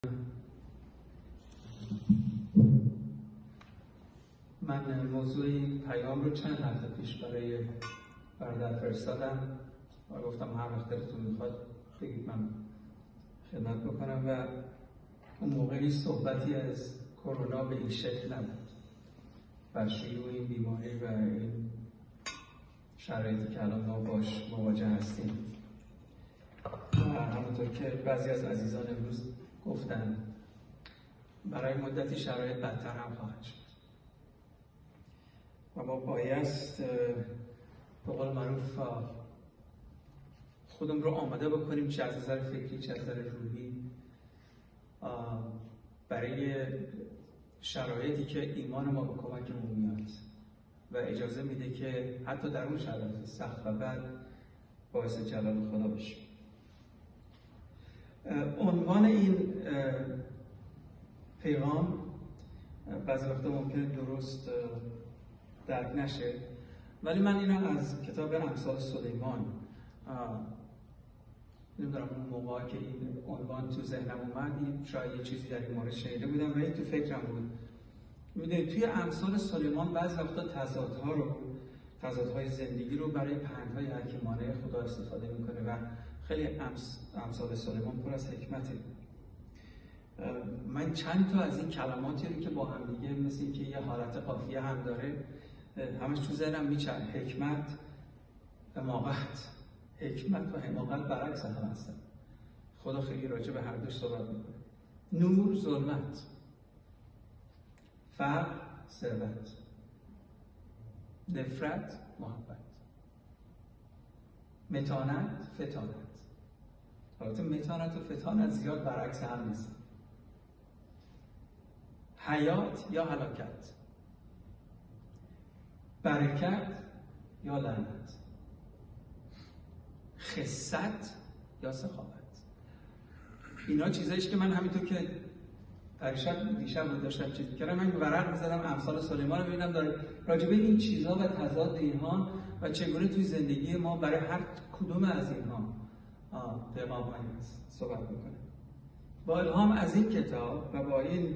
من موضوع این پیام رو چند هفته پیش برای برادر فرستادم و گفتم هر وقت دلتون میخواد بگید من خدمت بکنم و اون موقعی صحبتی از کرونا به این شکل نبود و شیوع این بیماری و این شرایطی که الان ما باش مواجه هستیم و همونطور که بعضی از عزیزان امروز گفتن برای مدتی شرایط بدتر هم خواهد شد و ما بایست به قول معروف خودم رو آماده بکنیم، چه از نظر فکری چه از نظر روحی، برای شرایطی که ایمان ما به کمکمون میاد و اجازه میده که حتی در اون شرایط سخت و بد باعث جلال خدا بشیم. عنوان این پیغام بعضی وقتا ممکنه درست درک نشه، ولی من اینو از کتاب امثال سلیمان نمیدونم اون موقع که این عنوان تو ذهنم اومد شاید یه چیزی در این مورد شنیده بودم و این تو فکرم بود. میدونید توی امثال سلیمان بعضی وقتا تضادهای زندگی رو برای پندهای حکیمانه خدا استفاده میکنه و خیلی امثال سلیمان پر از حکمته. من چند تا از این کلماتی رو که با هم دیگه مثل اینکه یه حالت قافیه هم داره همش تو ذهنم میچرخه. حکمت، حماقت. حکمت و حماقت برعکس هم هستن. خدا خیلی راجع به هر دوش صحبت میکنه. نور، ظلمت. فقر، ثروت. نفرت، محبت. متانت، فتانت. البته متانت و فتانت زیاد برعکس هم نیست. حیات یا هلاکت، برکت یا لعنت، خست یا سخاوت. اینا چیزاییه که من همینطور که دیشب بود داشتم چیز می‌کردم، من ورق می‌زدم امثال سلیمان رو ببینم داره راجع به این چیزها و تضاد اینها و چگونه توی زندگی ما برای هر کدوم از اینها پیغام‌هایی صحبت می‌کنه. با الهام از این کتاب و با این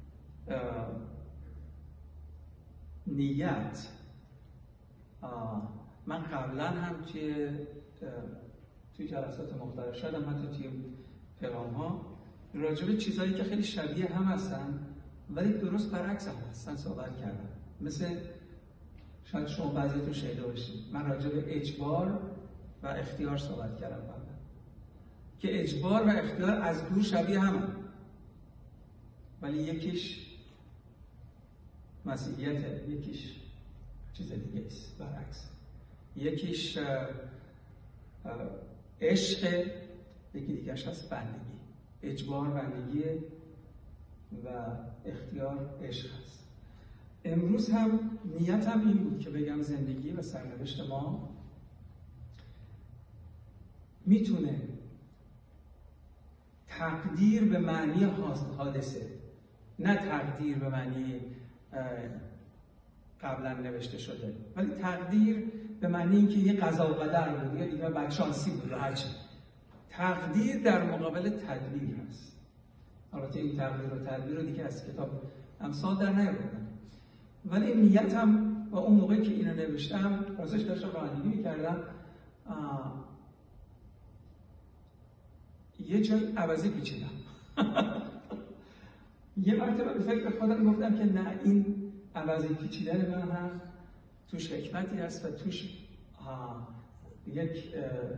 نیت من قبلا هم توی جلسات مختلف شدم، حتی توی پیغام ها راجع به چیزهایی که خیلی شبیه هم هستن ولی درست برعکس هم هستن صحبت کردم. مثل شاید شما بعضیتون شنیده باشید من راجع به اجبار و اختیار صحبت کردم قبلا که اجبار و اختیار از دور شبیه هم ولی یکیش مسیحیت، یکیش چیز دیگه است برعکس. یکیش عشق، یکی دیگرش هست بندگی. اجبار بندگیه و اختیار عشق هست. امروز هم نیتم این بود که بگم زندگی و سرنوشت ما میتونه تقدیر به معنی حادثه، نه تقدیر به معنی قبلا نوشته شده، ولی تقدیر به معنی اینکه یه قضا و قدر بود یا دیگه بدشانسی بود یا هرچی. تقدیر در مقابل تدبیر هست. البته این تقدیر و تدبیر رو دیگه از کتاب امثال در نیاوردم، ولی نیتم و اون موقعی که اینو نوشتم راستش داشتم رانندگی می‌کردم یه جای عوضی پیچیدم. یه مرتبه به فکر خودم گفتم که نه، این عوضی پیچیدن من هم توش حکمتی هست و توش یک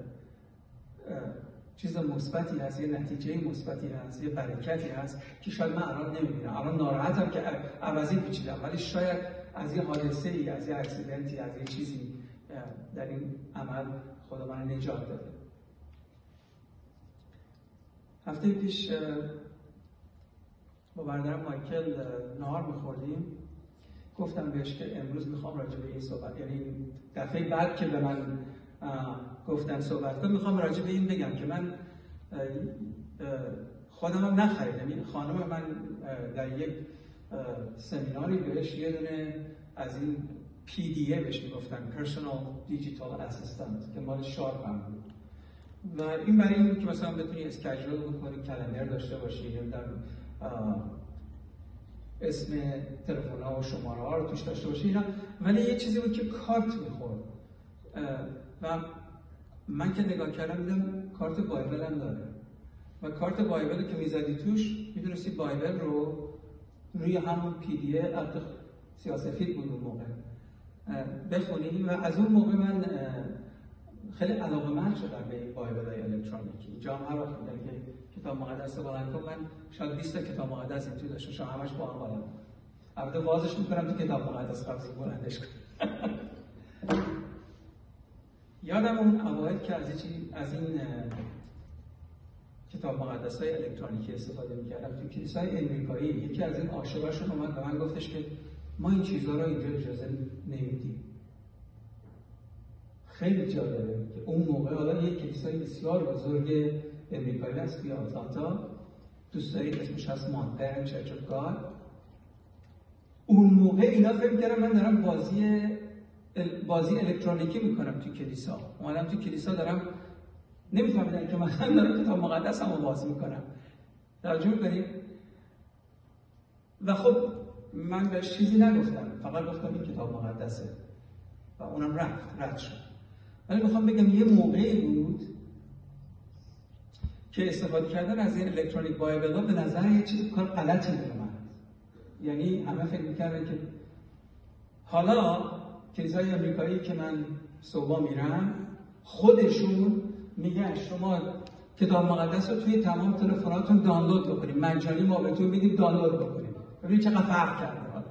چیز مثبتی هست، یه نتیجه مثبتی هست، یه برکتی هست که شاید من الان نمی‌بینم. الان ناراحتم که عوضی پیچیدم، ولی شاید از یه حادثه‌ای، از یه اکسیدنتی، از یه چیزی در این عمل خدا من نجات داده. هفته پیش با برادرم مایکل نهار می‌خوردیم. گفتم بهش که امروز میخوام راجع به این صحبت، یعنی دفعه بعد که به من گفتن صحبت کنم میخوام راجع به این بگم که من خودم هم نخریدم. این خانم من در یک سمیناری بهش یه دونه از این PDA بهش میگفتن Personal Digital Assistant که مال شارپ هم بود و این برای این بود که مثلا بتونی اسکیجول بکنی، کلندر داشته باشی، نمیدونم اسم تلفن ها و شماره ها رو توش داشته باشی اینا. ولی یه چیزی بود که کارت میخورد و من که نگاه کردم دیدم کارت بایبل هم داره و کارت بایبل که میزدی توش میتونستی بایبل رو روی همون PDF سیاه‌سفید بود اون موقع بخونی و از اون موقع من خیلی علاقه‌مند شدم به این بایبل‌های الکترونیکی. اینجا هم هر وقت میگم که کتاب مقدس رو بلند کن، من شاید 20 تا کتاب مقدس این توی داشته باشم، همش با هم بلند. البته بازش میکنم تو کتاب مقدس قبل از بلندش کنم. یادم اون اوایل که از این کتاب مقدس‌های الکترونیکی استفاده می‌کردم تو کلیسای امریکایی. یکی از این عاشقاشون اومد به من گفتش که ما این چیزها رو اینجا اجازه نمیدیم. خیلی جالبه که اون موقع حالا یک کلیسای بسیار بزرگ امریکایی هست توی آتلانتا، دوست دارید اسمش هست مانتن چرچ اف گاد. اون موقع اینا فکر می‌کردم من دارم بازی الکترونیکی میکنم تو کلیسا. اومدم تو کلیسا دارم نمیفهمیدن که من دارم کتاب مقدس هم بازی میکنم. توجه میکنید؟ و خب من بهش چیزی نگفتم، فقط گفتم این کتاب مقدسه و اونم رد شد. ولی میخوام بگم یه موقعی بود که استفاده کردن از این الکترونیک بایبل ها به نظر یه چیز کار غلطی می‌اومد. یعنی همه فکر میکردن که حالا کلیسای امریکایی که من صبح میرم خودشون میگن شما کتاب مقدس رو توی تمام تلفناتون دانلود بکنید، مجانی ما بهتون میدیم دانلود بکنید. ببینید چقدر فرق کرده. حالا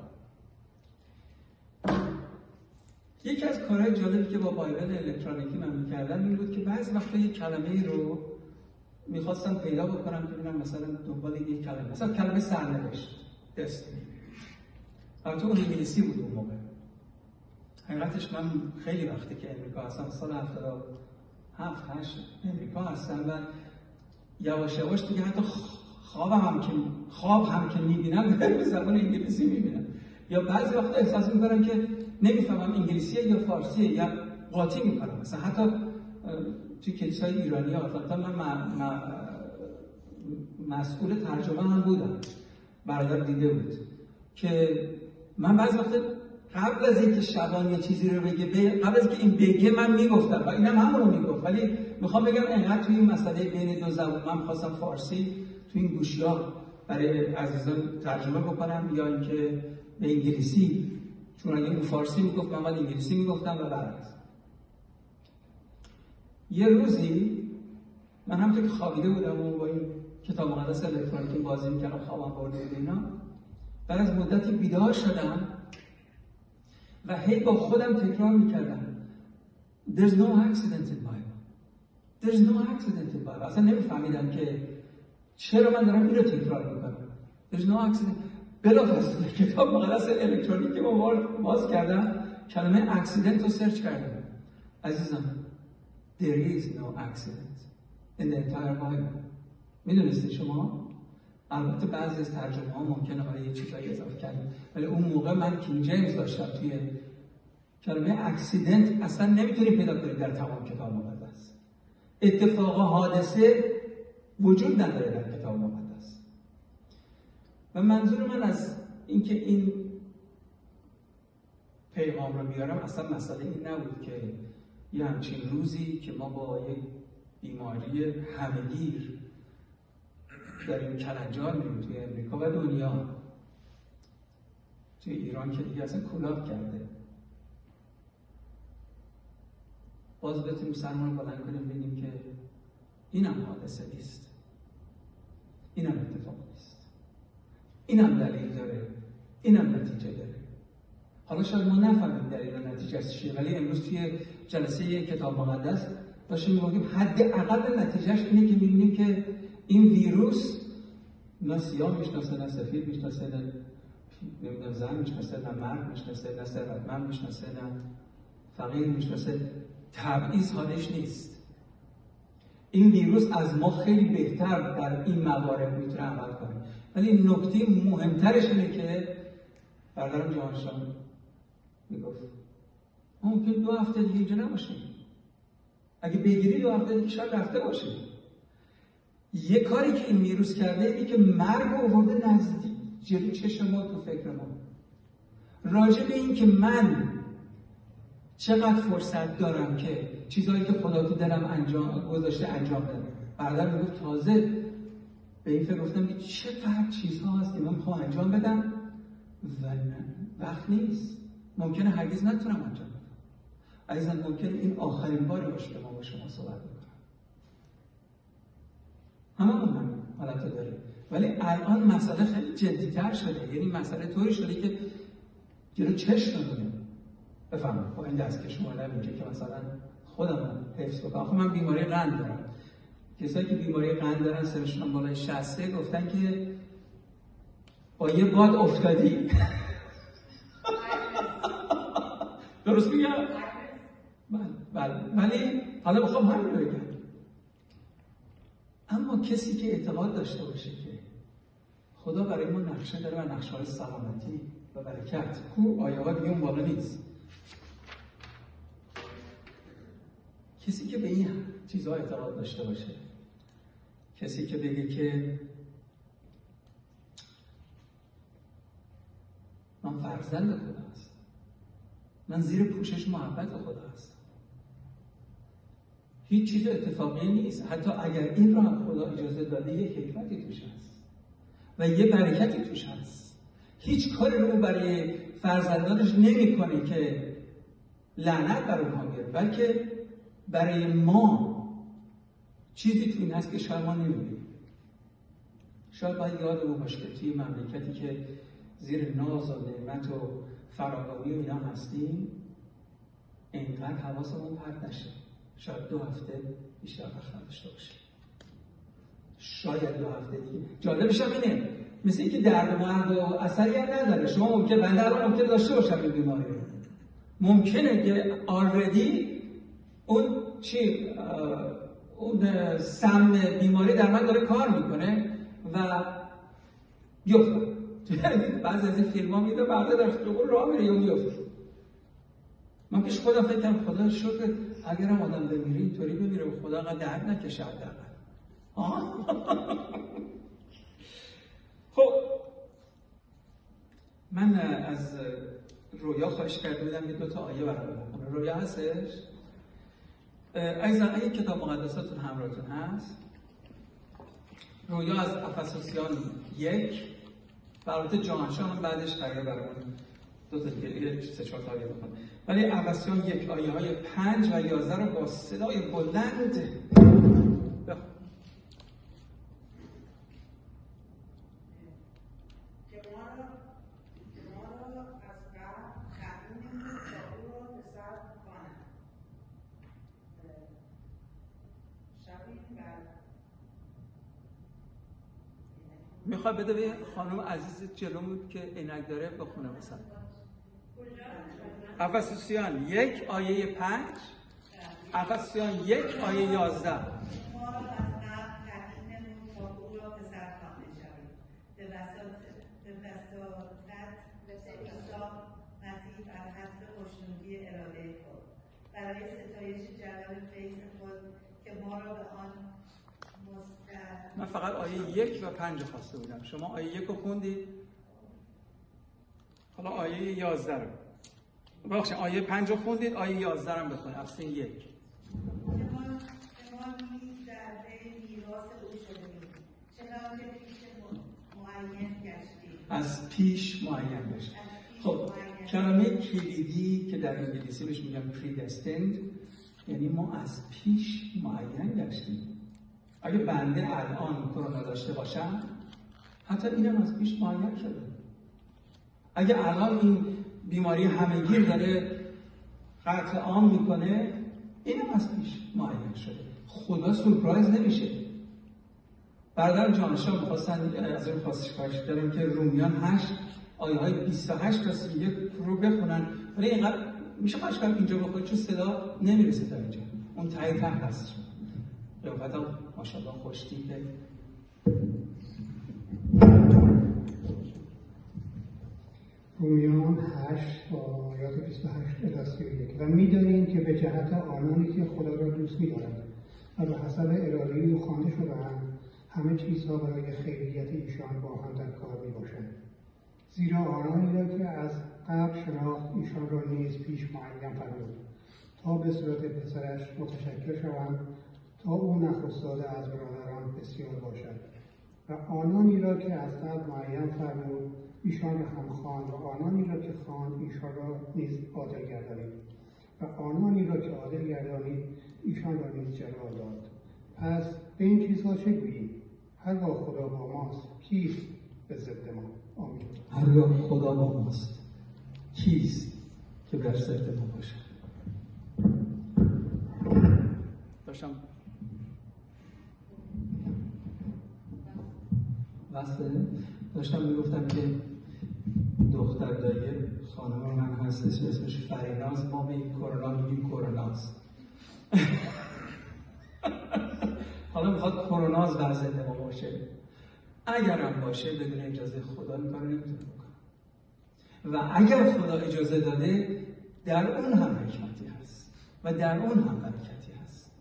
یکی از کارهای جالبی که با بایبل الکترونیکی من میکردم این بود که بعضی وقتا یک کلمه‌ای رو میخواستم پیدا بکنم که ببینم مثلا دنبال یک کلمه، مثلا کلمه سرنوشت، دستینی. البته اون انگلیسی بود اون موقع. حقیقتش من خیلی وقتی که امریکا هستم، سال 77-8 امریکا هستم و یواش یواش دیگه حتی خواب هم که میبینم به زبان انگلیسی میبینم، یا بعضی وقتا احساس میکنم که نمیفهمم انگلیسیه یا فارسیه یا قاطی میکنم. مثلا حتی توی کلیسای ایرانی آتلانتا من مسئول ترجمه هم بودم، برادر دیده بود که من بعضی وقتا قبل از اینکه شبان یه چیزی رو بگه، قبل از اینکه این بگه من میگفتم و اینم همون رو میگفت، ولی میخوام بگم انقدر توی این مسئله بین دو زبان من خواستم فارسی توی این گوشی‌ها برای عزیزان ترجمه بکنم یا اینکه به انگلیسی، چون اگه اون فارسی میگفت من باید انگلیسی میگفتم و برعکس. یه روزی من همونطور که خوابیده بودم و با این کتاب مقدس الکترونیکی بازی میکردم، خوابم برده بود اینا، بعد از مدتی بیدار شدم و هی با خودم تکرار میکردم There's no accident in Bible. There's no accident in Bible. اصلا نمیفهمیدم که چرا من دارم این رو تکرار میکنم. There's no accident. بلافاصله کتاب مقدس الکترونیکی رو باز کردم، کلمه اکسیدنت رو سرچ کردم. عزیزم There is no accident in the entire Bible. میدونستی شما؟ البته بعضی از ترجمه ها ممکنه حالا یه چیزایی اضافه کردن، ولی اون موقع من کینگ جیمز داشتم، توی کلمه اکسیدنت اصلا نمیتونی پیدا کنید در تمام کتاب مقدس. اتفاق حادثه وجود نداره در کتاب مقدس. و منظور من از اینکه این پیغام رو میارم اصلا مسئله این نبود که یه همچین روزی که ما با یک بیماری همه‌گیر داریم کلنجار میریم توی امریکا و دنیا، توی ایران که دیگه اصلا کلاب کرده، باز بتونیم سرمون رو بلند کنیم بگیم که اینم حادثه نیست، اینم اتفاق نیست، اینم دلیل داره، اینم نتیجه داره. حالا شاید ما نفهمیم دلیل و نتیجه چیه، ولی امروز توی جلسه کتاب مقدس داشتیم میگیم حداقل نتیجهش اینه که میبینیم که این ویروس نه سیاه میشناسه، نه سفید میشناسه، نه زن میشناسه، نه مرد میشناسه، نه ثروتمند میشناسه، نه فقیر میشناسه. تبعیض حالش نیست. این ویروس از ما خیلی بهتر در این موارد میتونه عمل کنه، ولی نکته مهمترش اینه که برادرم جهانشان میگفت ما ممکن 2 هفته دیگه اینجا نباشیم. اگه بگیری 2 هفته دیگه شاید رفته باشه. یه کاری که این ویروس کرده اینه که مرگ آورده نزدیک جلوی چشم ما تو فکر ما. راجع به این که من چقدر فرصت دارم که چیزهایی که خدا تو دلم انجام گذاشته انجام بدم. برادر میگفت تازه به این فکر گفتم که چقدر چیزها هست که من میخوام انجام بدم و وقت نیست. ممکنه هرگز نتونم انجام بدم. عزیزان ممکنه این آخرین باری باشه که ما با شما صحبت میکنم. همون حالت داره. ولی الان مسئله خیلی جدی‌تر شده. یعنی مسئله طوری شده که جلو چشممونه. بفهمید با این دستکش مال میگه که مثلا خودم حفظ بکنم. آخه من بیماری قند دارم. کسایی که بیماری قند دارن سنشون بالای 60 گفتن که با یه باد افتادی. درست میگم؟ بله. ولی حالا بخوام همین رو بگم. اما کسی که اعتقاد داشته باشه که خدا برای ما نقشه داره و نقشه های سلامتی و برکت، کو آیه ها دیگه اون بالا نیست. کسی که به این چیزها اعتقاد داشته باشه، کسی که بگه که من فرزند خدا هستم، من زیر پوشش محبت خدا هستم، هیچ چیز اتفاقی نیست، حتی اگر این رو هم خدا اجازه داده یک حکمتی توش هست و یه برکتی توش هست. هیچ کاری رو برای فرزندانش نمی‌کنه که لعنت بر اونها بیاره، بلکه برای ما چیزی تو این هست که شاید ما نمی‌بینیم. شاید باید یادمون باشه که توی مملکتی که زیر ناز و نعمت و فراوانی و اینا هستیم، اینقدر حواسمون پرت نشه. شاید 2 هفته بیشتر وقت نداشته باشه. شاید 2 هفته دیگه. جالبش هم اینه، مثل اینکه درد و مرگ و اثری هم نداره. شما بنده الان ممکنه داشته باشم این بیماری رو. ممکنه که آلردی اون سم بیماری در من داره کار میکنه و بیفتم. بعضی از این فیلم ها میده برده در خیابون راه میره یا میفته. من پیش خودم فکر کنم خدا شکر اگرم آدم بمیره اینطوری بمیره و خدا انقدر درد نکشه حداقل. خب من از رویا خواهش کرده بودم یه 2 تا آیه برام بخونم. رویا هستش؟ عزیزان اگه کتاب مقدساتون همراهتون هست، رویا از افسوسیان 1 و البته جانشان هم بعدش قراره برامون 2 تا دیگه 3-4 تا آیه بخونم. ولی افسوسیان 1 آیه های 5 و 11 رو با صدای بلند بخونم. میخواد بده به خانم عزیز جلوم که عینک داره بخونه مثلا. افسوسیان 1 آیه 5 افسوسیان 1 آیه 11 برای ستایش جلال فیض خود که ما را به آن من فقط آیه 1 و 5 خواسته بودم. شما آیه 1 رو خوندید، حالا آیه 11 رو ببخشید آیه 5 رو خوندید، آیه 11 رو هم بخونید. افسوسیان 1 ما نیز در پی میراث او شدیم، چنانکه پیش معین گشتیم. از پیش معین گشتیم. خب کلمه کلیدی که در انگلیسی بهش میگن predestined یعنی ما از پیش معین گشتیم. اگه بنده الان کرونا داشته باشم حتی اینم از پیش معین شده. اگه الان این بیماری همه‌گیر داره قطع عام میکنه اینم از پیش معین شده. خدا سورپرایز نمیشه. برادر جانشان میخواستن از این خواستش داریم که رومیان 8 آیه های 28 تا 31 رو بخونن، ولی اینقدر میشه خواهش کنم اینجا بخونید چون صدا نمیرسه تا اینجا، اون ته هست. قیافت هم ماشاءالله خوشتیپه. رومیان 28 با آیات 28 الی 31 و می‌دانیم که به جهت آنانی که خدا را دوست می‌دارند و به حسب اراده او خوانده شده‌اند همه چیزها برای خیریت ایشان با هم در کار می‌باشند. زیرا آنانی را که از قبل شناخت ایشان را نیز پیش معین فرمود تا به صورت پسرش متشکل شوند تا او نخستاده از برادران بسیار باشد و آنانی را که از قبل معین فرمود ایشان را هم خواند و آنانی را که خواند ایشان را نیز عادل گردانید و آنانی را که عادل گردانید ایشان را نیز جلال داد. پس به این چیزها چه گوییم؟ هرگاه خدا با ماست کیست به ضد ما؟ آمین. هرگاه خدا با ماست کیست که بر ضد ما باشد؟ داشتم میگفتم که دختر دایی خانم من هستش اسمش فریناز، ما به این کرونا میگیم کروناز. حالا میخواد کروناز بر ضد ما باشه. اگرم باشه بدون اجازه خدا این کارو نمیتونه بکنه و اگر خدا اجازه داده در اون هم حکمتی هست و در اون هم برکتی هست.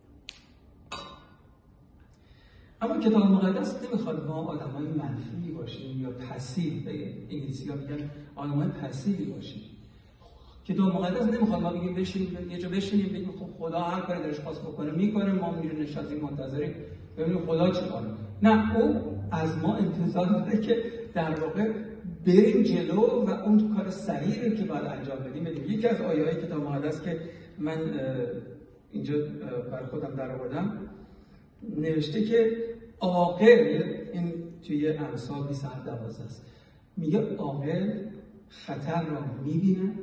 اما کتاب مقدس نمیخواد ما آدمای منفی باشیم یا پسیو، به انگلیسی ها میگن آدمای پسیوی باشیم. کتاب مقدس نمیخواد ما بگیم بشینیم یه جا بشینیم بگیم خب خدا هر کاری درش خواست بکنه میکنه، ما میریم نشستیم منتظریم ببینیم خدا چی کاره. نه، او از ما انتظار داره که در واقع بریم جلو و اون کار سریع رو که باید انجام بدیم. یکی از آیه‌های کتاب مقدس که من اینجا بر خودم در آوردم نوشته که عاقل، این توی امثال 27:12 است، میگه عاقل خطر را می‌بیند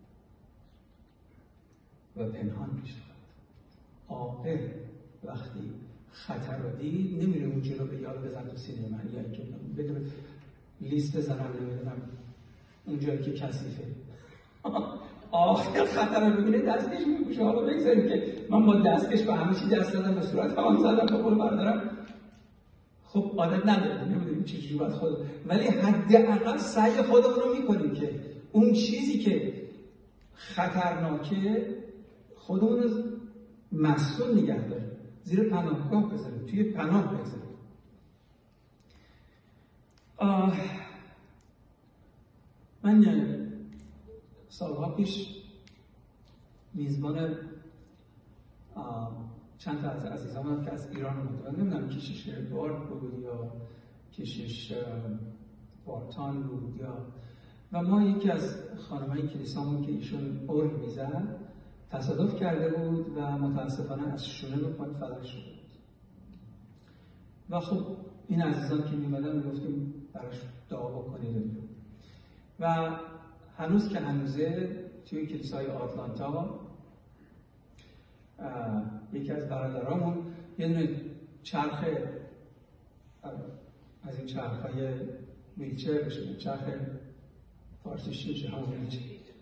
و پنهان می‌شود. عاقل وقتی خطر رو دید نمیره اون جلو به یاد بزن تو سینه من یا اینکه بدون لیست بزنم نمیدونم اون جایی که کثیفه. عاقل خطر رو ببینه دستکش می‌پوشه. حالا بگذاریم که من با دستکش به همه چی دست دادم، به صورت هم زدم تا قول بردارم، خب عادت نداریم، نمیدونیم چجوری باید خود، ولی حداقل سعی خودمون رو میکنیم که اون چیزی که خطرناکه خودمون رو مسئول نگه داریم، زیر پناهگاه بذاریم، توی پناه بذاریم. من سالها پیش میزبان چند تا از عزیزانم که از ایران اومدن، نمیدونم کشیش بارد بود یا کشیش بارتان بود یا، و ما یکی از خانمای کلیسامون که ایشون ارگ میزد تصادف کرده بود و متاسفانه از شونه به پای فلج شده بود. و خب این عزیزان که میمدن میگفتیم براش دعا بکنید و هنوز که هنوزه توی کلیسای آتلانتا یکی از برادرامون یه دونه چرخ از این چرخ‌های ویلچر بشه، چرخ فارسیش میشه همون ویلچر،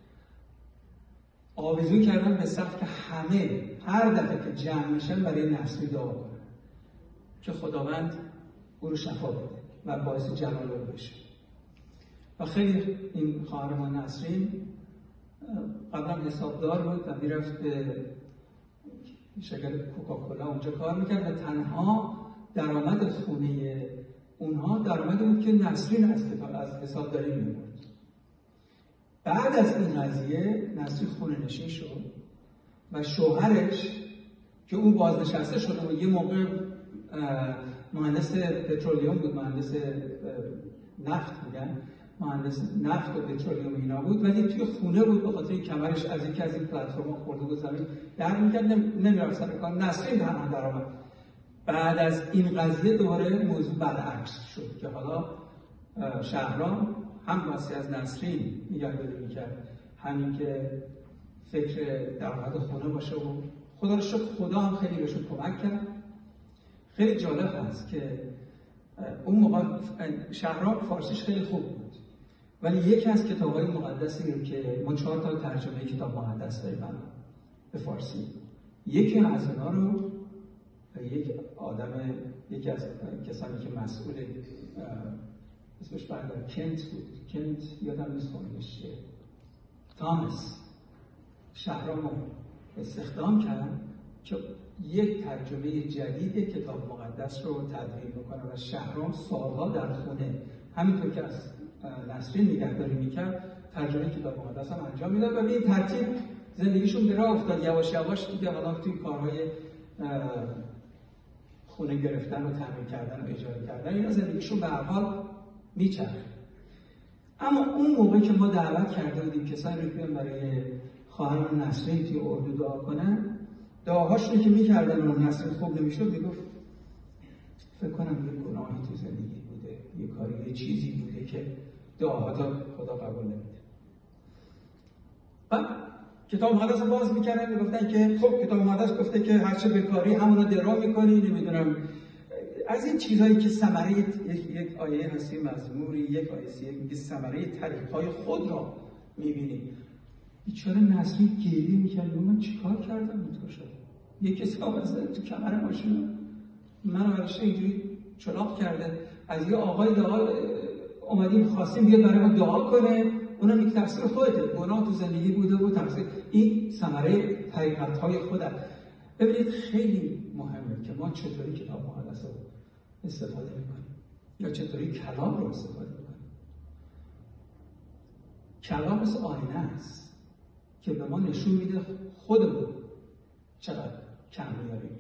آویزون کردن به صف که همه هر دفعه که جمع میشن برای نسلی دعا کنن که خداوند او رو شفا بده و باعث جلال او بشه. و خیلی این خواهر ما نسرین قبلا حسابدار بود و میرفت به شرکت کوکاکولا اونجا کار میکرد و تنها درآمد خونه اونها درآمدی بود که نسرین از حسابداری میبرد. بعد از این قضیه نسرین خونه نشین شد و شوهرش که اون بازنشسته شده بود، یه موقع مهندس پترولیوم بود، مهندس نفت میگن، مهندس نفت و پترولیوم اینا بود، ولی توی خونه بود به خاطر کمرش از یکی از این پلتفرم‌ها خورده بود زمین در میکرد، نمیرفت سر کار. نسرین تنها درآمد. بعد از این قضیه دوباره موضوع برعکس شد که حالا شهرام هم واسه از نسرین نگهداری میکرد، همین که فکر درآمد خونه باشه و خدا رو شکر خدا هم خیلی بهشون کمک کرد. خیلی جالب هست که اون موقع شهرام فارسیش خیلی خوب بود، ولی یکی از کتاب‌های مقدسی رو که ما 4 تا ترجمه کتاب مقدس داریم به فارسی، یکی از اینا رو یکی از کسانی که مسئول اسمش برادر کنت بود، کنت یادم نیست خونش چیه، تامس شهرام استخدام کرد که یک ترجمه جدید کتاب مقدس رو تدوین بکنه و شهرام سالها در خونه همینطور که از نسرین نگهداری میکرد ترجمه کتاب مقدس هم انجام میداد و به این ترتیب زندگیشون به راه افتاد. یواش یواش دیگه حالا توی کارهای خونه گرفتن و تعمیر کردن و اجاره کردن اینا زندگیشون به هر حال میچرخید. اما اون موقع که ما دعوت کرده بودیم کسانی رو بیان برای خواهر نسرین توی اردو دعا کنن، دعاهاشونو که میکردن و نسرین خوب نمیشد میگفت فکر کنم یه گناهی تو زندگی بوده، یه کاری، یه چیزی بوده که دعاها خدا قبول نمیده. بعد کتاب مقدس رو باز میکردن میگفتن که خب کتاب مقدس گفته که هرچه بکاری همونو درا میکنی، نمیدونم از این چیزهایی که ثمره یک آیه هستی مزموری، یک آیه سیه میگه ثمره طریق‌های خود را میبینی. بیچاره نسرین گریه میکرد من چیکار کردم اینطور شد؟ یک کسی آوازده تو کمر ماشین من ورش اینجوری چلاق کرده، از یه آقای دعا اومدیم خواستیم بیاد برای ما دعا کنه، اونم یک تفسیر خودته، گناه تو زندگی بوده و تفسیر این ثمره حقیقت‌های خودت. ببینید خیلی مهمه که ما چطوری کتاب مقدس رو استفاده میکنیم یا چطوری کلام رو استفاده میکنیم. کلام مثل آینه است که به ما نشون میده خودمون چقدر کم میاریم.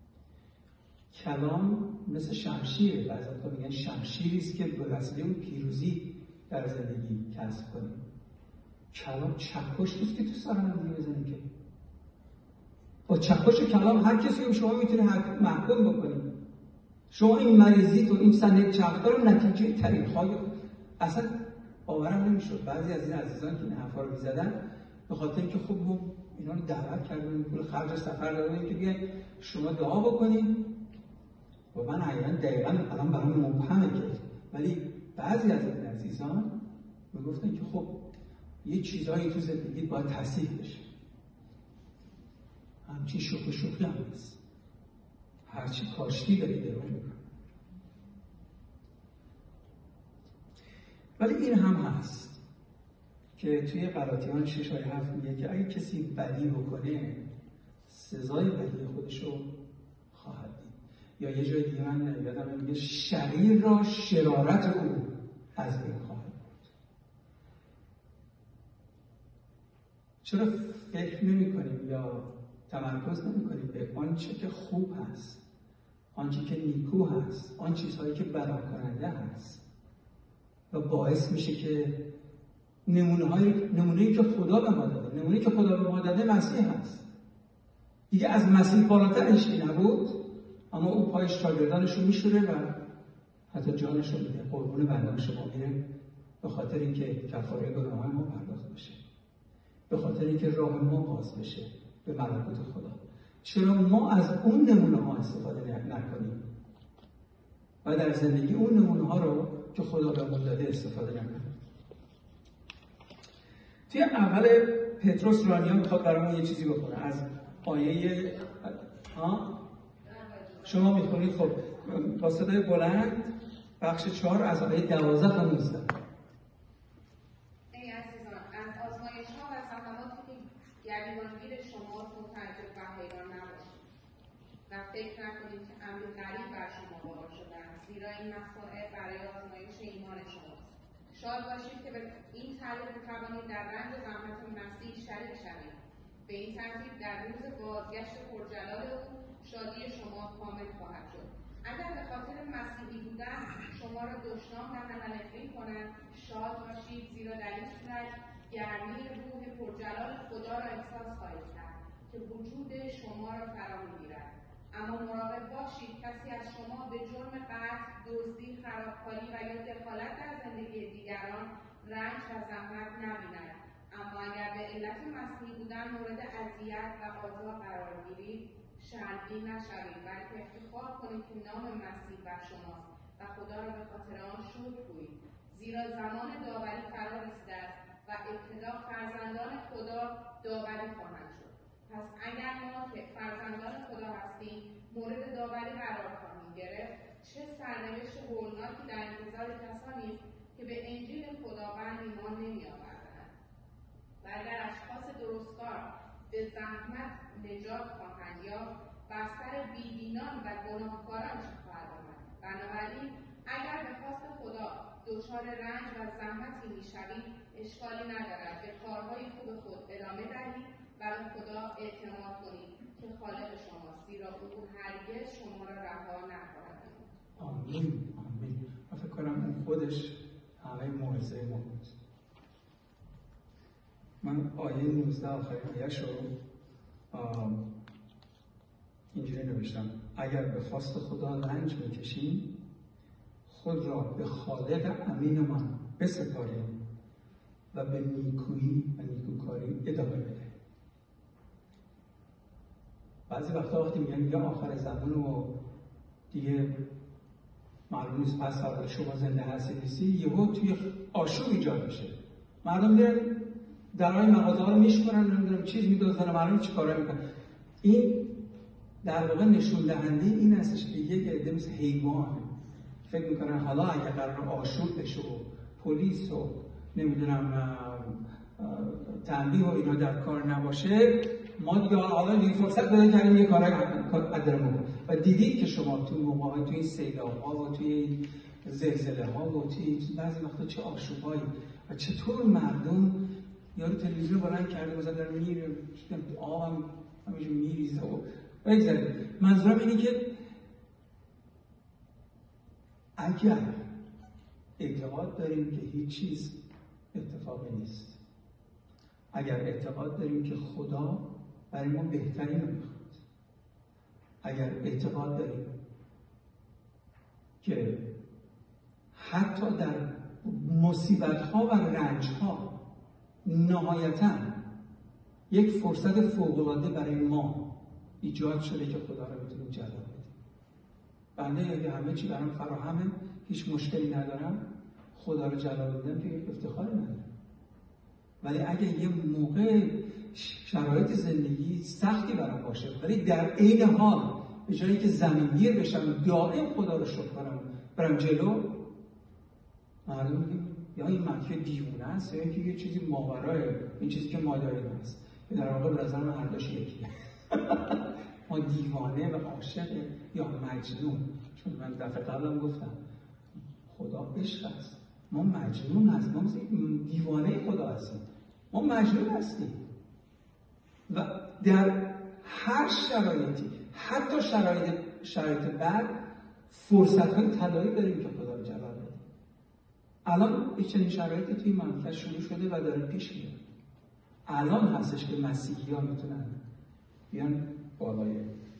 کلام مثل شمشیره، بعضی وقتا میگن شمشیری است که به وسیله اون پیروزی در زندگی کسب کنیم. کلام چکش نیست که تو سر هم دیگه بزنیم که با چکش کلام هر کسی رو شما میتونه محکوم بکنید. شما این مریضی تو این سنه چرخدار رو نتیجه طریق‌های اصلا باورم نمیشد. بعضی از این عزیزان که این حرفا رو میزدن به خاطر اینکه خب ما اینا رو دعوت کردیم پول خرج سفر دادیم که بیاین شما دعا بکنید و من دقیقاً الان برام مبهمه که ولی بعضی از این عزیزان میگفتن که خب یه چیزایی تو زندگی باید تصحیح بشه. همچین شوخی هم نیست. هرچی کاشتی داری درو میکنه. ولی این هم هست که توی غلاطیان 6 آیه 7 میگه که اگه کسی بدی بکنه سزای بدی خودشو خواهد دید. یا یه جای دیگه من یادم میگه شریر را شرارت او از بین خواهد برد. چرا فکر نمی کنیم یا تمرکز نمی کنیم به آنچه که خوب هست، آنچه که نیکو هست، آن چیزهایی که بنا کننده هست و باعث میشه که نمونه‌ای که خدا به ما داده، نمونه‌ای که خدا به ما داده مسیح هست. دیگه از مسیح بالاتر هیچی نبود، اما او پای شاگردانش رو میشوره و حتی جانش رو میده، قربون بندان شما میره به خاطر اینکه کفاره گناهان ما پرداخت بشه، به خاطر اینکه راه ما باز بشه به ملکوت خدا. چرا ما از اون نمونه ها استفاده نکنیم و در زندگی اون نمونه ها رو که خدا به ما داده استفاده نکنیم؟ توی اول پتروس رانیا میخواد برای ما یه چیزی بکنه از آیه شما میخونید خب با صدای بلند بخش 4 از آیه 12 تا 19. ای عزیزان، از آزمایش‌ها و زحماتی که گریبانگیر شماست متعجب و حیران نباشید و فکر نکنید که امری غریب بر شما وارد شده است، زیرا این مسائل برای آزمایش ایمان شماست. شاد باشید که به این طریق بتوانید در رنج و زحمت مسیح شریک شوید. به این ترتیب در روز بازگشت پرجلال او شادی شما کامل خواهد شد. اگر به خاطر مسیحی بودن شما را دشنام دهند و نفرین کنند، شاد باشید، زیرا در این صورت گرمی روح پرجلال خدا را احساس خواهید کرد که وجود شما را فرا می‌گیرد. اما مراقب باشید کسی از شما به جرم قتل، دزدی، خرابکاری و یا دخالت در زندگی دیگران رنج و زحمت نبیند. اما اگر به علت مسیحی بودن مورد اذیت و آزار قرار گیرید، شرمگین نشوید، بلکه افتخار کنید که نام مسیح بر شماست و خدا را به خاطر آن شکر گویید. زیرا زمان داوری فرا رسیده است و ابتدا فرزندان خدا داوری خواهند شد. پس اگر ما که فرزندان خدا هستیم مورد داوری قرار خواهیم گرفت، چه سرنوشت هولناکی در انتظار کسانی است که به انجیل خداوند ایمان نمی‌آورند. و اگر دچار رنج و زحمتی میشوید اشکالی ندارد. به کارهای خوب خود ادامه دهید و به خدا اعتماد کنید که خالق شماست، زیرا او هرگز شما را رها نخواهد کرد. آمین آمین. من فکر کنم اون خودش همه موعظه ما بود. من آیه 19 آخرین آیه‌ش رو اینجوری نوشتم: اگر به خواست خدا رنج میکشیم خود را به خالق امینمان بسپاریم و به نیکویی و نیکوکاری ادامه بدهیم. بعضی وقتا وقتی میگن آخر زمان و دیگه معلوم نیست پس فردا شما زنده هستی نیستی، یهو توی آشوب ایجاد میشه. مردم میرن درهای مغازه ها رو میشکنن، نمیدونم چیز میدوزن، معلوم چی کارا میکنن. این در واقع نشون دهنده این هستش که یک عده مثل حیوان فکر میکنن حالا اگه قرار آشوب بشه و پلیس و نمیدونم تنبیه و اینا در کار نباشه، ما دیگه حالا این فرصت پیدا کردیم یه کارای قدرمون. و دیدید که شما تو موقع‌های توی سیلاب‌ها و توی زلزله‌ها و توی بعضی وقتا چه آشوبایی و چطور مردم یارو تلویزیون بلند کرده مثلا داره میره آب همینجور میریزه و بگذارید. منظورم اینه که اگر اعتقاد داریم که هیچ چیز اتفاقی نیست، اگر اعتقاد داریم که خدا برای ما بهترین رو میخواد، اگر اعتقاد داریم که حتی در مصیبت‌ها و رنج‌ها نهایتاً یک فرصت فوق‌العاده برای ما ایجاد شده که خدا رو بتونیم جلال بدیم. بنده اگه همه چی برام فراهمه، هیچ مشکلی ندارم، خدا رو جلال بدم که یک افتخاری ندارم. ولی اگه یه موقع شرایط زندگی سختی برام باشه ولی در عین حال به جایی که زمینگیر بشم دائم خدا رو شکر کنم برم جلو، مردم میگیم یا این مکه دیوونه است یا اینکه یه چیزی ماورای این چیزی که ما داریم هست، که در واقع به نظر من هر دوش یکیه. ما دیوانه و عاشق یا مجنون، چون من دفعه قبلم گفتم خدا عشق است، ما مجنون هستیم، ما دیوانه خدا هستیم، ما مجنون هستیم و در هر شرایطی، حتی شرایط بد، فرصت‌های طلایی داریم که خدا رو جلال بدیم. الان چنین شرایطی توی مملکت شروع شده و داره پیش میاد. الان هستش که مسیحی‌ها میتونن بیان بالای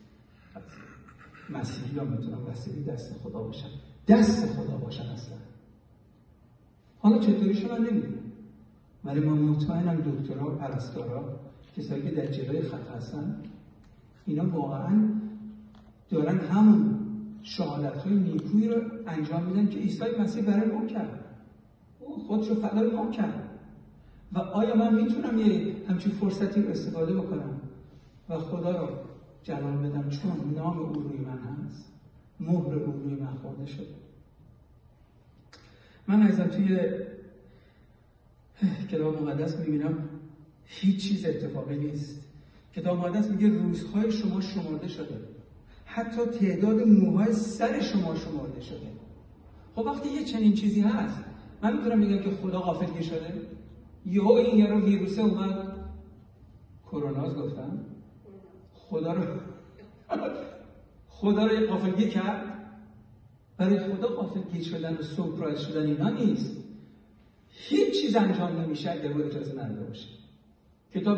مسیحی‌ها میتونن وسیله دست خدا باشن، دست خدا باشن اصلا. حالا چطوریشو من نمیدونم، ولی من مطمئنم دکترها و پرستارا، کسایی که در جلوی خط هستن، اینا واقعا دارن همون شهادت‌های نیکویی رو انجام میدن که عیسی مسیح برای ما کرد. او خودش رو فدای ما کرد. و آیا من میتونم یه همچین فرصتی رو استفاده بکنم و خدا رو جلال بدم چون نام او روی من هست، مهر او روی من خورده شده؟ من عزیزم توی کتاب مقدس میبینم هیچ چیز اتفاقی نیست. کتاب مقدس میگه روزهای شما شمرده شده، حتی تعداد موهای سر شما شمرده شده. خب وقتی یه چنین چیزی هست، من میتونم بگم که خدا غافلگیر شده؟ یهو این یارو ویروسه اومد، کروناز گفتم، خدا رو غافلگیر کرد؟ برای خدا غافلگیر شدن و سورپرایز شدن اینا نیست. هیچ چیز انجام نمیشه اگر او اجازه نداده باشه. کتاب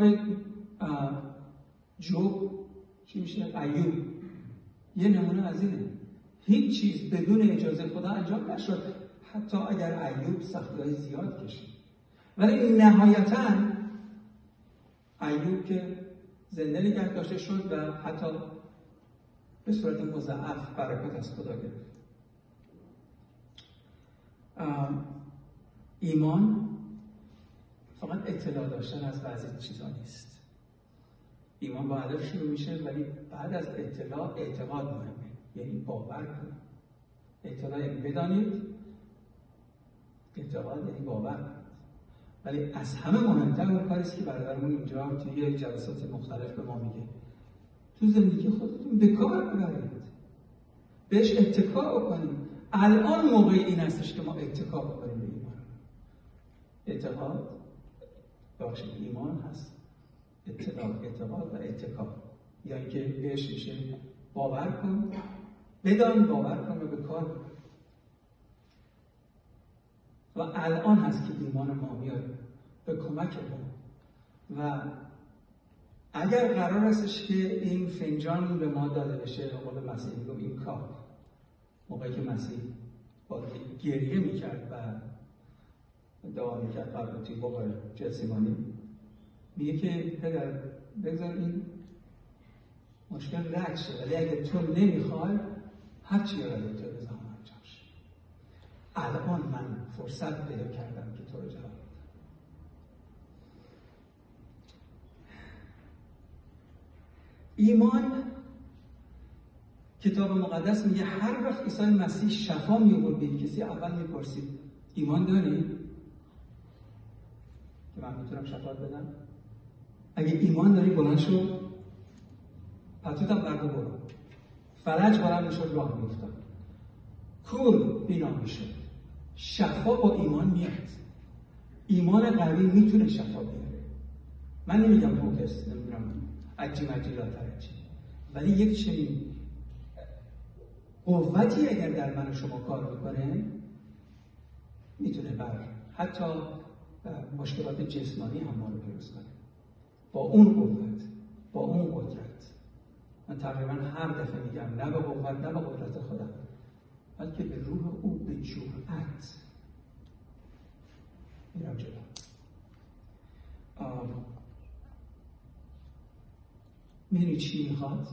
جوب چی میشه؟ ایوب یه نمونه از اینه. هیچ چیز بدون اجازه خدا انجام نشد، حتی اگر ایوب سختی‌های زیاد کشید. ولی نهایتاً ایوب که زنده نگه داشته شد و حتی به صورت مضاعف برکت از خدا گرفت. ایمان فقط اطلاع داشتن از بعضی چیزا نیست. ایمان با هدف شروع میشه ولی بعد از اطلاع اعتقاد مهمه، یعنی باور کنید. اطلاع یعنی بدانید، اعتقاد یعنی باور کنید. ولی از همه مهمتر اون کاریست که برادرمون اینجا توی جلسات مختلف به ما میگه، تو زندگی خودتون به کار ببرید، بهش اتکا کنید. الان موقع این هستش که ما اتکا کنیم. اعتقاد بخشید ایمان هست اعتقاد و اتکا، یا اینکه بهش میشه باور کن، بدان، باور کن و به کار کن. و الان هست که ایمان ما میاد به کمک ما. و اگر قرار هستش که این فنجان به ما داده بشه، به قول مسیح میگم این کاپ، موقعی که مسیح با گریه میکرد و دعا میکرد قبل توی بغل جسیمانی، میگه که پدر بگذار این مشکل رد شه، ولی اگه تو نمیخوای هر چی را تو بزنم انجام شه. الان من فرصت پیدا کردم که تو رو جواب بدم. ایمان، کتاب مقدس میگه هر وقت عیسی مسیح شفا می‌آورد به کسی اول میپرسید ایمان داری که من میتونم شفاعت بدم؟ اگه ایمان داری بلند شو، پتوتم برده برو. فلج بلند میشد، راه میافتاد. کور بینا میشد. شفا با ایمان میاد. ایمان قوی میتونه شفا بیاره. من نمیگم هوکس، نمیدونم عجی لاترچی، ولی یک چنین قوتی اگر در من و شما کار میکنه میتونه حتی مشکلات جسمانی هم ما رو پیروز کنه. با اون قوت، با اون قدرت. من تقریبا هر دفعه میگم نه به قوت، نه به قدرت خودم، بلکه به روح او، به جرأت میرم جلو. میدونی چی میخواد؟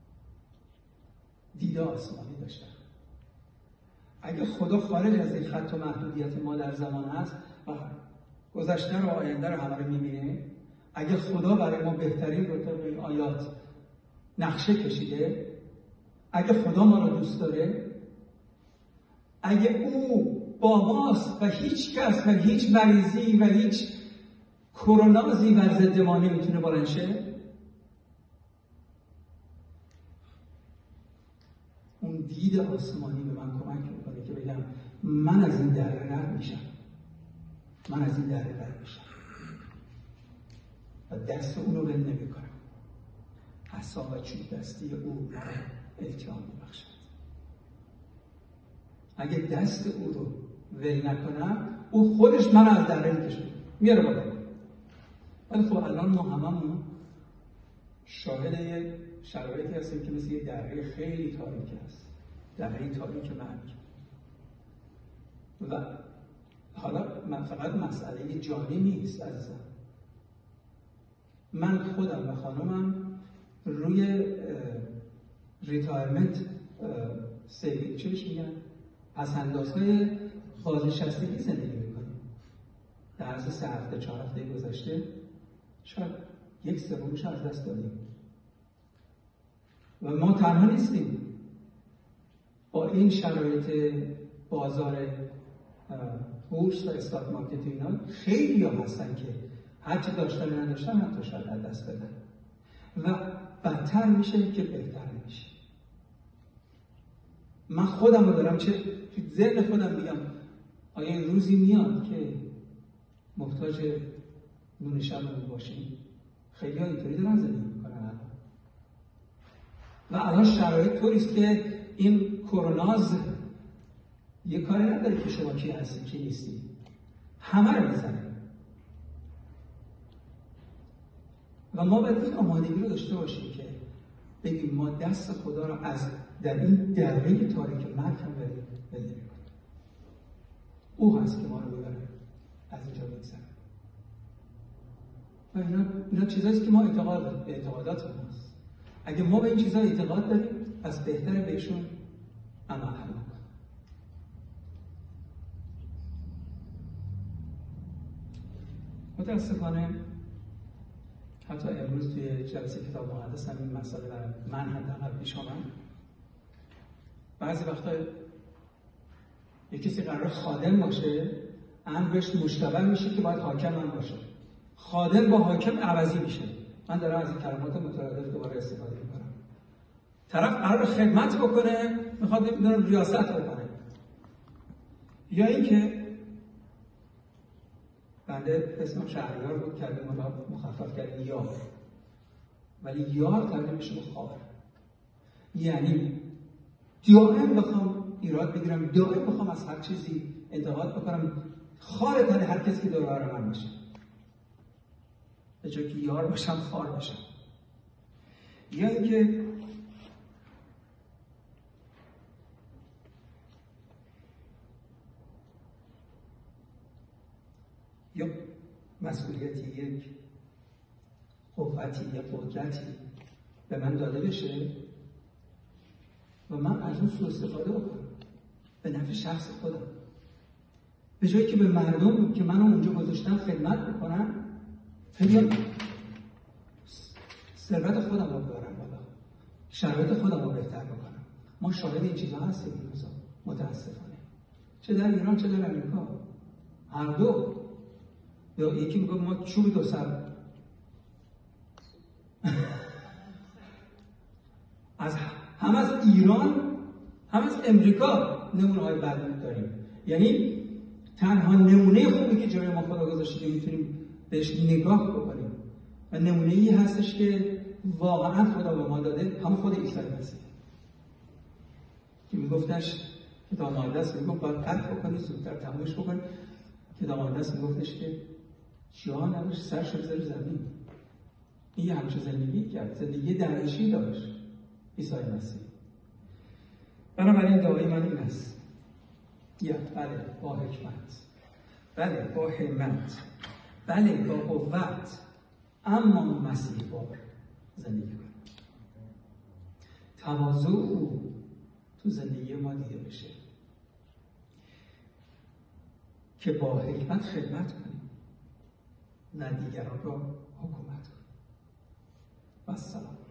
دید آسمانی داشتن. اگه خدا خارج از این خط و محدودیت ما در زمان هست و گذشته رو و آینده رو همه رو میبینه، اگه خدا برای ما بهترین رو طبق این آیات نقشه کشیده، اگه خدا ما رو دوست داره، اگه او با ماست و هیچ کس و هیچ مریضی و هیچ کرونازی بر ضد ما نمیتونه بلند شه، اون دید آسمانی به من کمک میکنه که بگم من از این دره رد میشم، من از این دره رد میشم و دست اون رو ول نمیکنم. عصا و چوب دستی او التیام میبخشد. اگه دست او رو ول نکنم، او خودش من از دره میکشه، میاره بالا. ولی خب الان ما هممون شاهد یک شرایطی هستیم که مثل یه دره خیلی تاریک هست، دره تاریک مرگ. و حالا فقط مسئله جانی نیست عزیزم. من خودم و خانمم روی ریتایرمنت سیوینگ، چیش میگن؟ پس‌اندازهای بازنشستگی زندگی میکنیم. در عرض 3 هفته 4 هفته گذشته شاید 1/3 از دست دادیم. و ما تنها نیستیم. با این شرایط بازار بورس و استاک مارکت اینا خیلی ها هستن که هرچی داشتن نداشتن حتی شاید از دست بدن و بدتر میشه که بهتر میشه. من خودم رو دارم چه ذهن خودم میگم آیا این روزی میاد که محتاج نون شبمون باشیم؟ خیلی ها اینطوری دارن زندگی میکنن و الان شرایط طوریست که این کروناز یه کاری نداره که شما کی هستی کی نیستی، همه رو میزنه و ما باید این آمادگی رو داشته باشیم که بگیم ما دست خدا رو از در این دره تاریک مرگ هم بلده میکنیم. او هست که ما رو ببره از اینجا بگذره و اینا چیزاییست که ما اعتقادات ماست. اگه ما به این چیزها اعتقاد داریم پس بهتره بهشون عمل کنیم. متاسفانه حتی امروز توی جلسه کتاب مقدس هم این مسئله برای من حداقل پیش آمد. بعضی وقتا یک کسی قرار خادم باشه، امرش مشتبه میشه که باید حاکم هم باشه. خادم با حاکم عوضی میشه. من دارم از این کلمات مترادف دوباره استفاده میکنم. طرف قرار خدمت بکنه، میخواد نمیدونم ریاست بکنه، یا اینکه بنده اسمم شهریار بود، کردیم حالا مخفف کردیم یار، ولی یار تبدیل میشه به خار. یعنی دائم بخوام ایراد بگیرم، دائم بخوام از هر چیزی انتقاد بکنم، خار تن هر کسی که دور و بر من باشه، به جای که یار باشم خار باشم. یا اینکه یا مسئولیتی، یک قوتی یا قدرتی به من داده بشه و من از اون سوء استفاده بکنم به نفع شخص خودم، به جایی که به مردم که منو اونجا گذاشتن خدمت بکنم، خیلی ثروت خودم رو ببرم بالا، شرایط خودم رو بهتر بکنم. ما شاهد این چیزها هستیم این روزا متاسفانه، چه در ایران چه در امریکا، هر دو. یا یکی میگه ما چوب دو سر هم از ایران هم از امریکا نمونه های بد داریم. یعنی تنها نمونه خوبی که جای ما خدا گذاشته که میتونیم بهش نگاه بکنیم و نمونه ای هستش که واقعا خدا به ما داده، همون خود عیسی مسیح که میگفتش که دامادست میگفت باید قطع بکنی زودتر تمومش بکنی، که دامادست میگفتش که جا نداشت سرش بذاره زمین. این یه همچه زندگی کرد، زندگی درویشی داشت عیسی مسیح. بنابراین دعای من این است، بله با حکمت، بله با همت، بله با قوت، اما مسیح بار زندگی کنیم. تواضع او تو زندگی ما دیده بشه که با حکمت خدمت کنیم، نه دیگران را حکومت کنیم. و السلام.